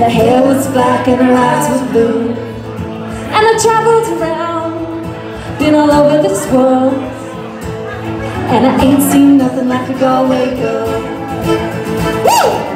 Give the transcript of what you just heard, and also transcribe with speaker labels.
Speaker 1: Her hair was black and her eyes were blue. And I traveled around, been all over this world, and I ain't seen nothing like a Galway girl. Woo!